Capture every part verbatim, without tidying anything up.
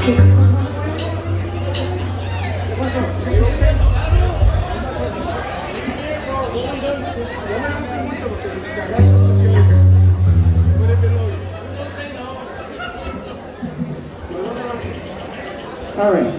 All right.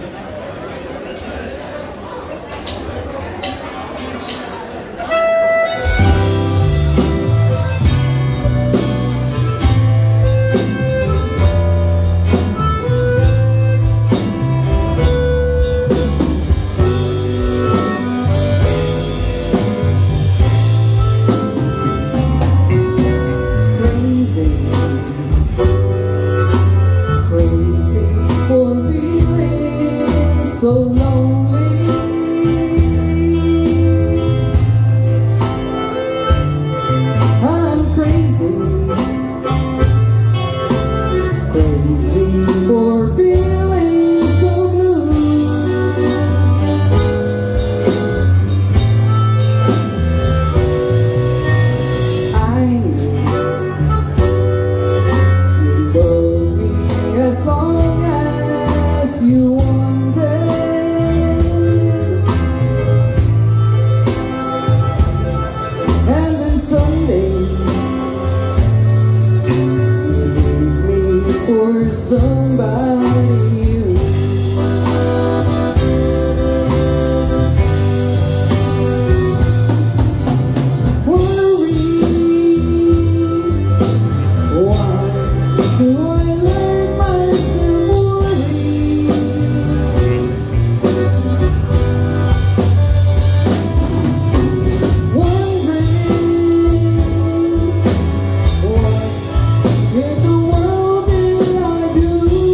So lonely, I'm crazy, crazy for feeling so blue. I knew you'd love me as long as you wanted. For somebody new. Worry, why do I let myself worry? Wondering what in the world did I do?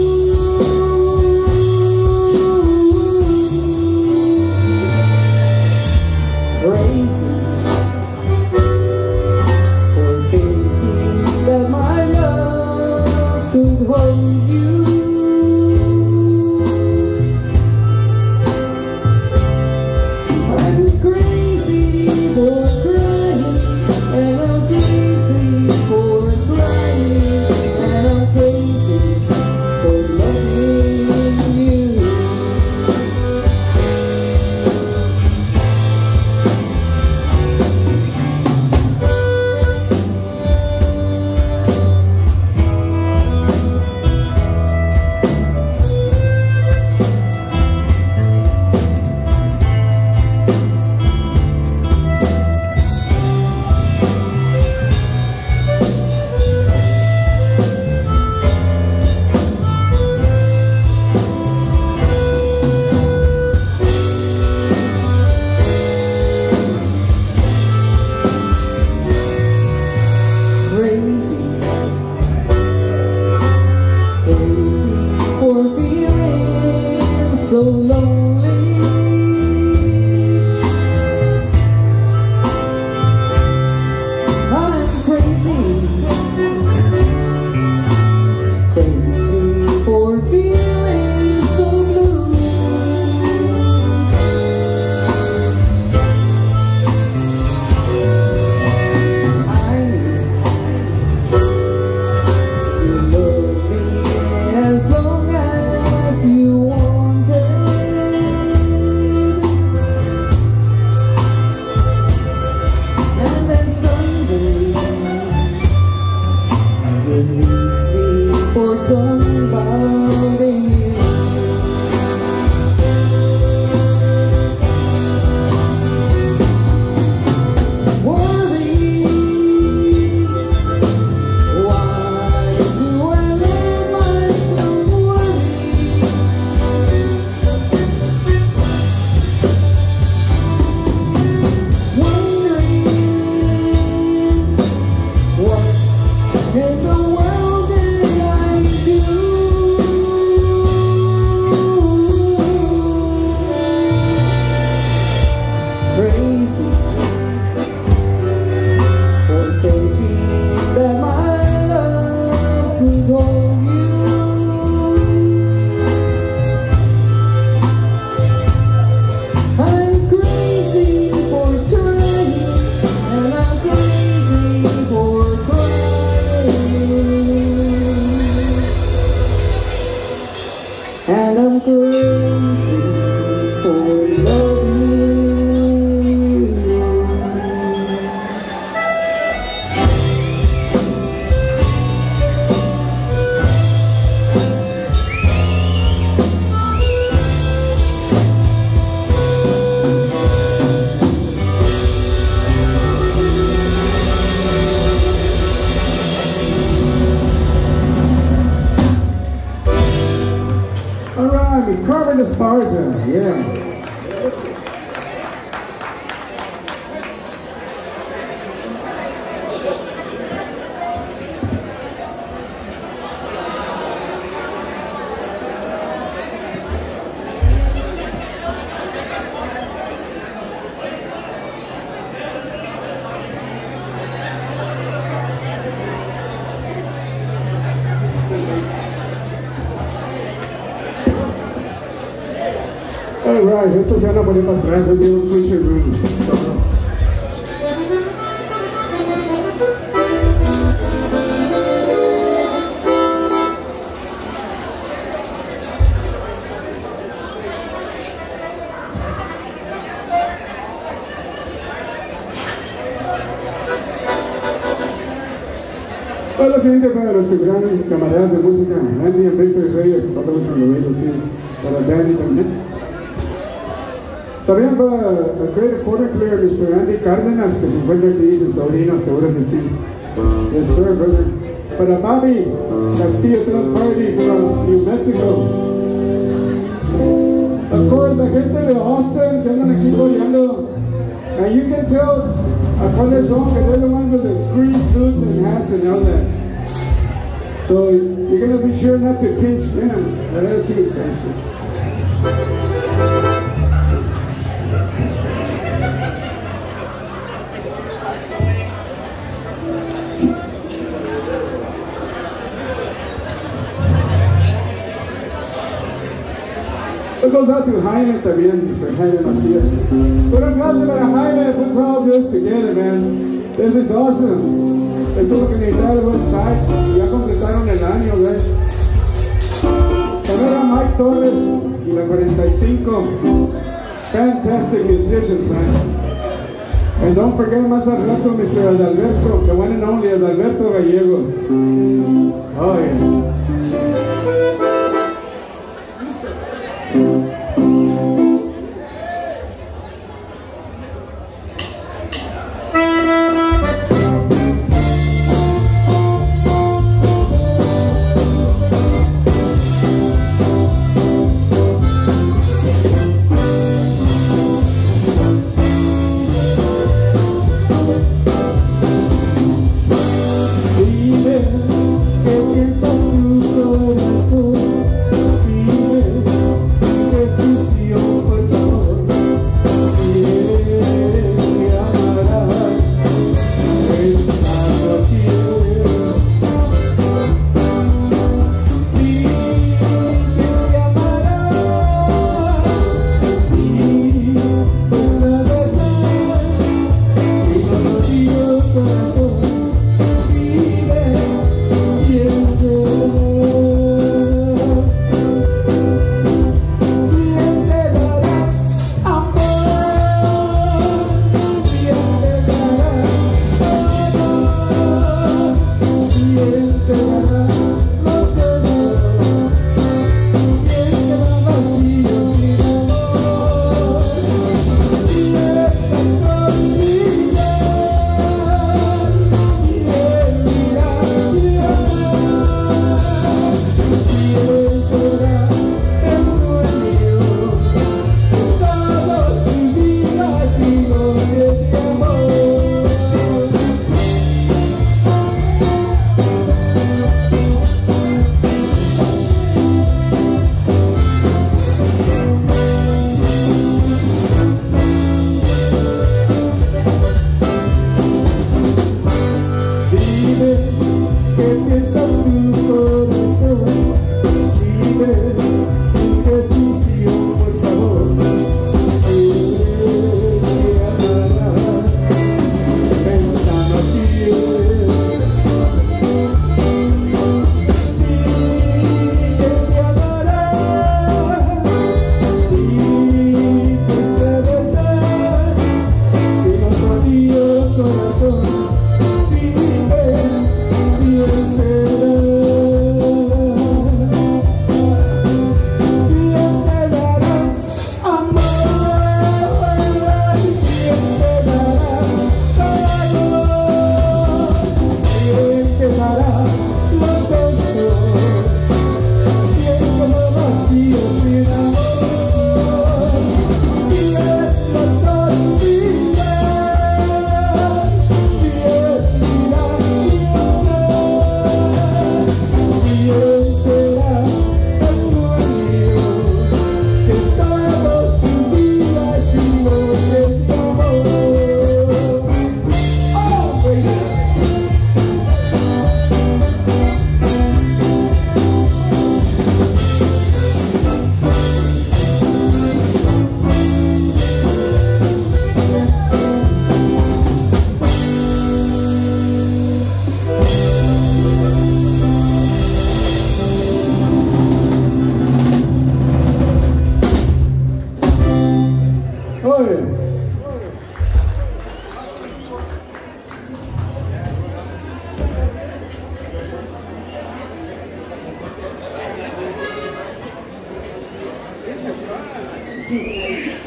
Crazy for thinking that my love could hold you. I'm crazy for crying, and I'm crazy for crying, and I'm crazy for loving you. and I'm crazy for loving you. Alright, Miss Carmen Esparza, yeah. Alright, esto se van a poner para atrás, yo digo switcher room. Todo lo siguiente para nuestros grandes camaradas de música, Andy, Enrique Reyes, para los sí, para Danny también. También para el great reporter player, mister Andy Cárdenas, que se encuentra aquí, su sobrino, seguro que sí. Yes, sir, brother. Para Bobby Castillo Third Party from New Mexico. Of course, la gente de Austin que andan aquí coreando. And you can tell upon their song that they're the ones with the green suits and hats and all that. So you're going to be sure not to pinch them. Let's see, fancy. It goes out to Jaime también, mister Jaime Macías. But I'm glad that Jaime puts all this together, man. This is awesome. Esto es lo que necesitaba el West Side. Ya completaron el año, ¿ves? También a Mike Torres y la cuarenta y cinco. Fantastic musicians, man. And don't forget más al rato, mister Adalberto, the one and only Adalberto Gallegos. Oh, yeah. Dime que piensas tú, corazón.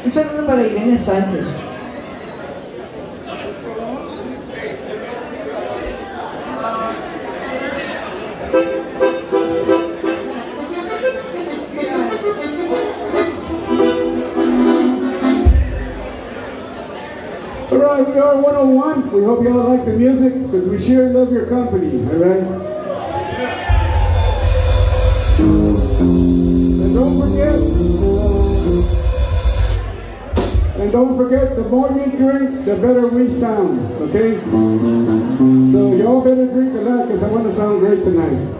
Un saludo para Jaime Sanchez. Alright, we are one oh one. We hope y'all like the music because we sure love your company, alright? And don't forget, and don't forget, the more you drink, the better we sound, okay? So y'all better drink a lot because I want to sound great tonight.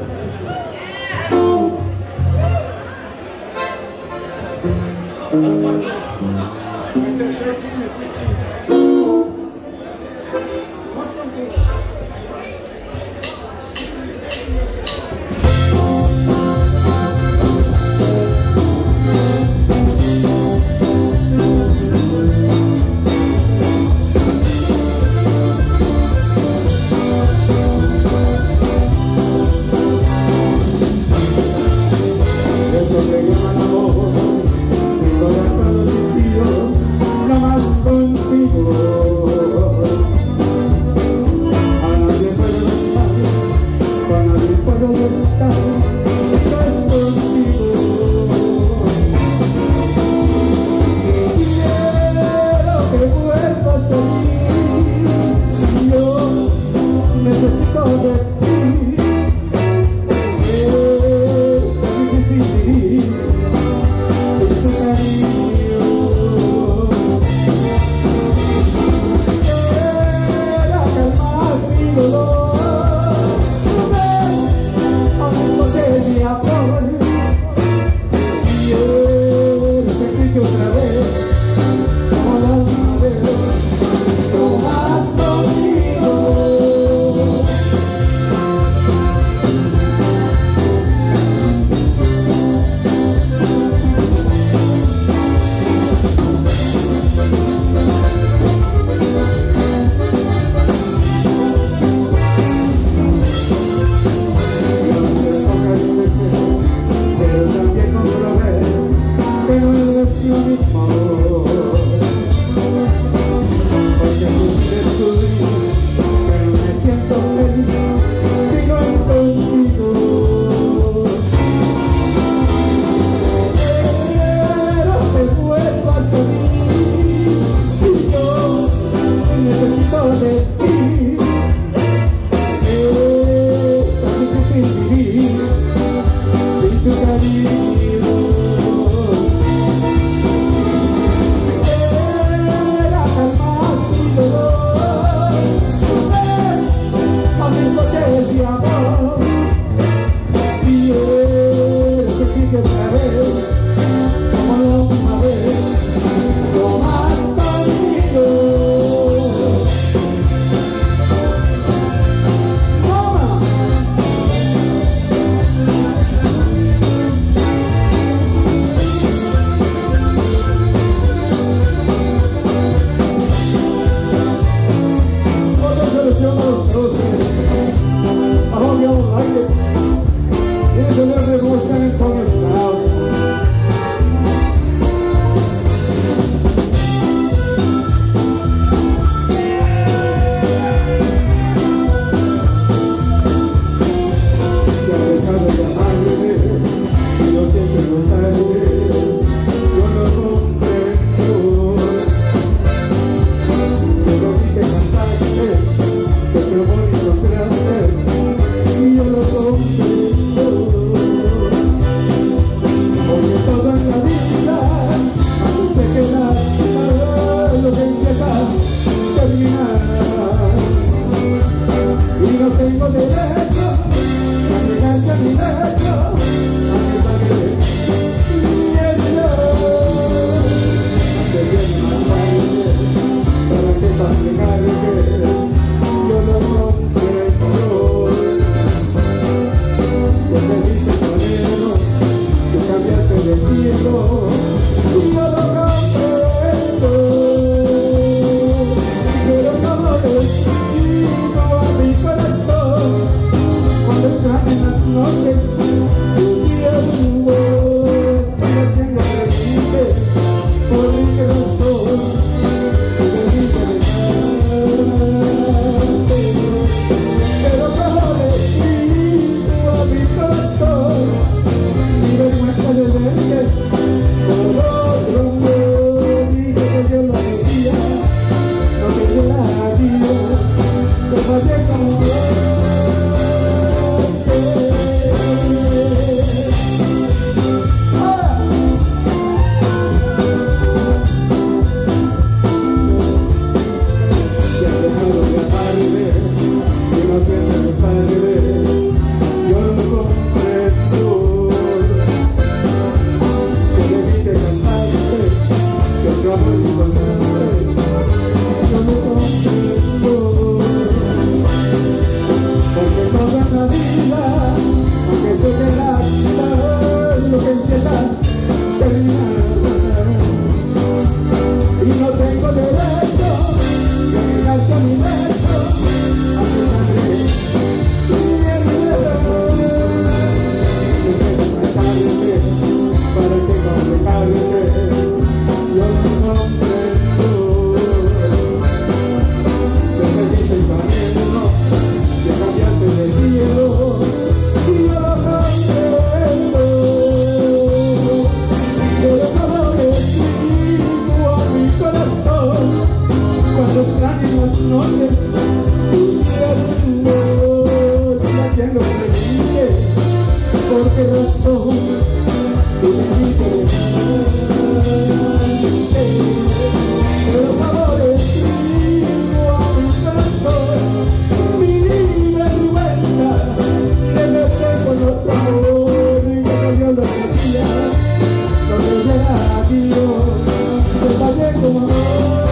y me dije, pero favorecido a mi corazón, mi vergüenza de verte con otro amor, y que yo lo sentía, no me hubiera ido, te fallé como amor.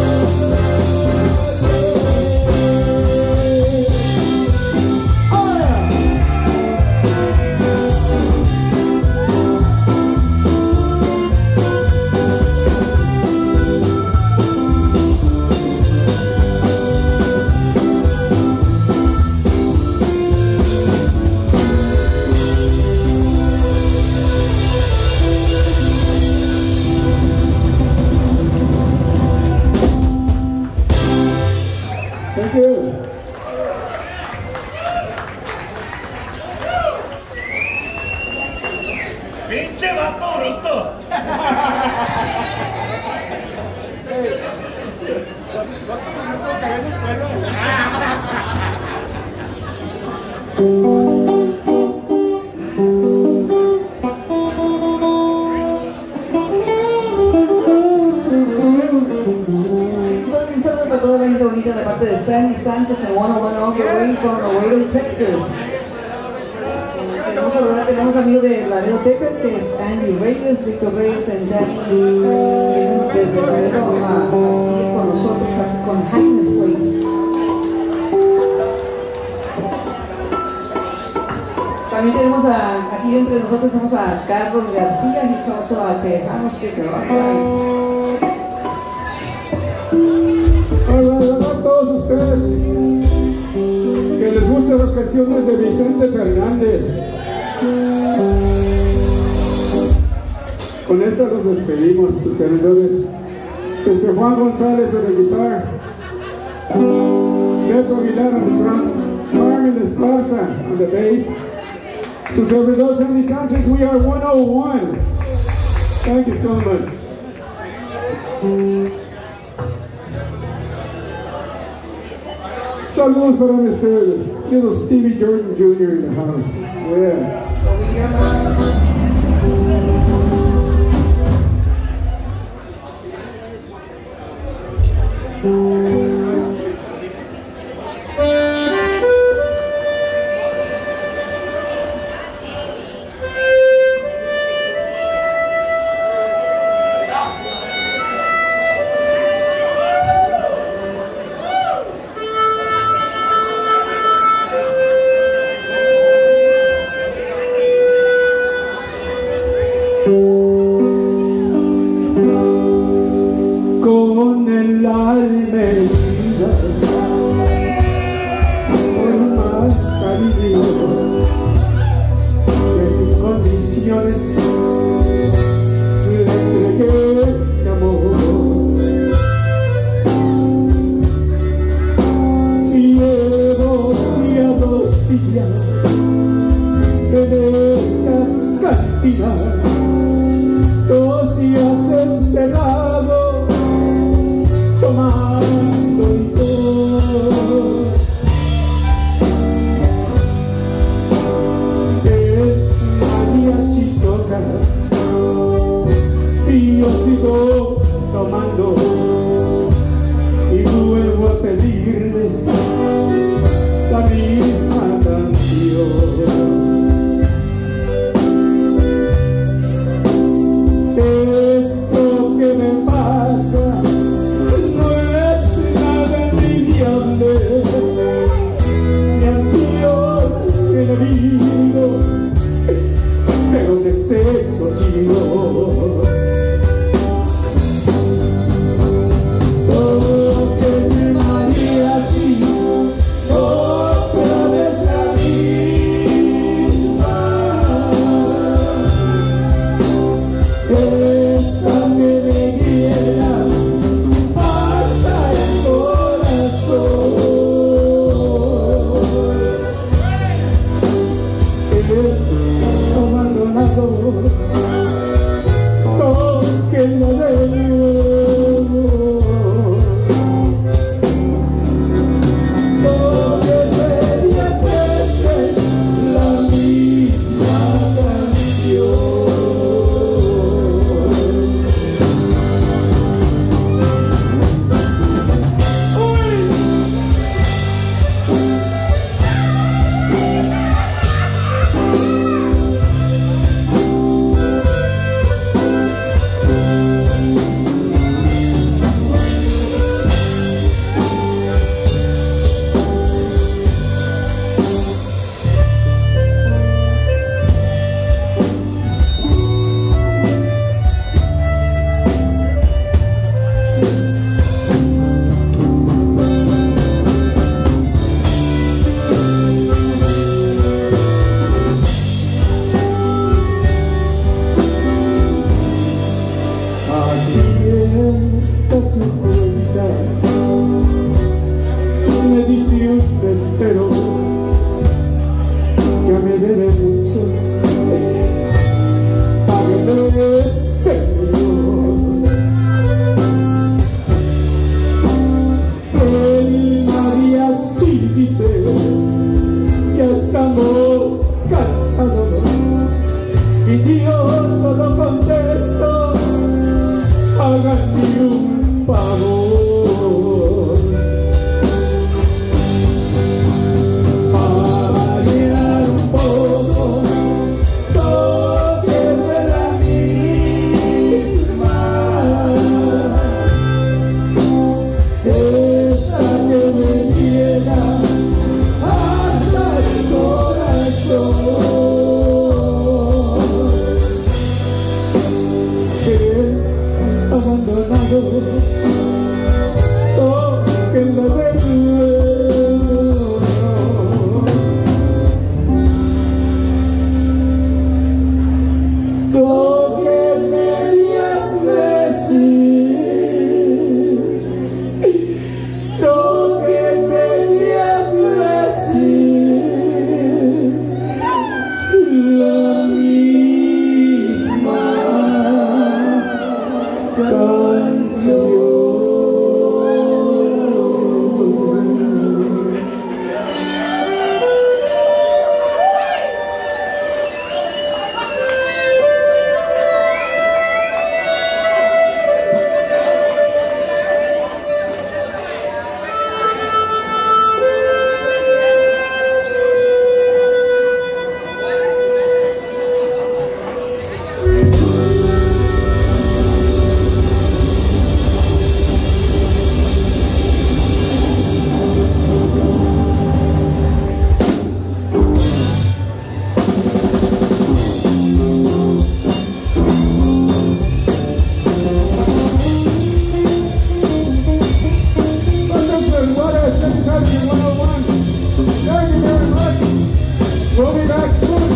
Thank you. ¡Pinche vato bruto! Un saludo para toda la gente bonita de parte de Sandy Sanchez en ciento diez all the way from Laredo, Texas. Queremos saludar, tenemos amigos de Laredo, Texas, que es Andy Reyes, Víctor Reyes y Danny. Vienen desde Laredo a, aquí con nosotros, aquí con Jaime's Place. También tenemos a, aquí entre nosotros tenemos a Carlos García, he's also a Tejano singer. Alright, a todos ustedes que les gustan las canciones de Vicente Fernández. Con esta los despedimos, sus servidores. Este Juan González en el guitar, Beto Aguilar en el drum, Carmen Esparza on the bass, su servidor Sandy Sanchez. We are one oh one. Thank you so much. Saludos para mister Little Stevie Jordan Junior in the house. Yeah. Con el alma herida por un mal cariño que sin condiciones le entregué mi amor, y llevo ya dos días en esta cantina, dos días encerrado tomando licor. El mariachi toca y yo sigo tomando y vuelvo a pedirles la misma canción. Esto que me Oh, que la recuerdo. Lo que querías decir, lo que querías decir, la misma canción. We'll be back soon.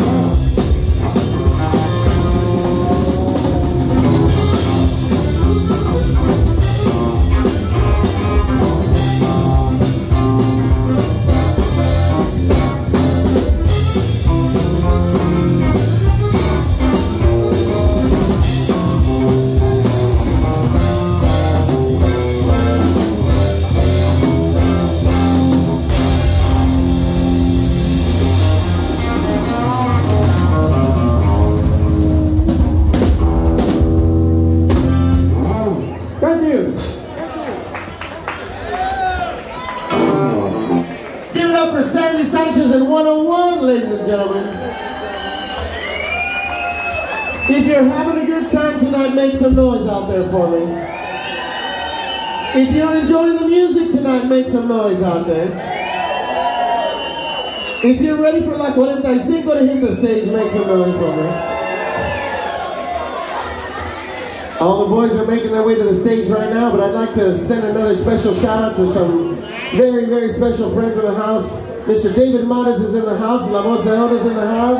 Thank you. Give it up for Sandy Sanchez and one oh one, ladies and gentlemen. If you're having a good time tonight, make some noise out there for me. If you're enjoying the music tonight, make some noise out there. If you're ready for La forty-five to hit the stage, make some noise for me. All the boys are making their way to the stage right now, but I'd like to send another special shout out to some very, very special friends in the house. Mister David Matas is in the house. La Voz de Oro is in the house.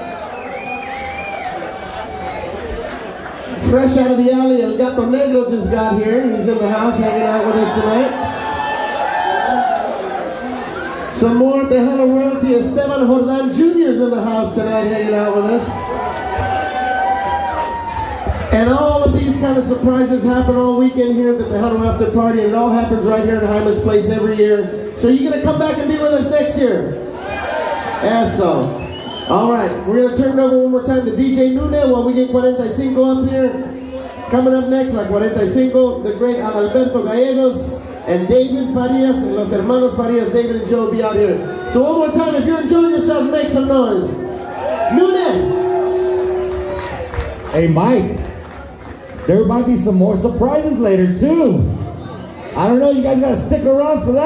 Fresh out of the alley, El Gato Negro just got here. He's in the house hanging out with us tonight. Some more Tejano royalty. Esteban Jordan Junior is in the house tonight hanging out with us. And all of these kind of surprises happen all weekend here at the Tejano After Party, and it all happens right here at Jaime's place every year. So you're going to come back and be with us next year? Eso. All right, we're going to turn it over one more time to D J Nune while we get forty-five up here. Coming up next, like forty-five, the great Alberto Gallegos and David Farias, and Los Hermanos Farias, David and Joe will be out here. So one more time, if you're enjoying yourselves, make some noise. Nune! Hey, Mike. There might be some more surprises later too. I don't know, you guys gotta stick around for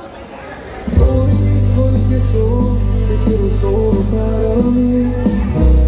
that.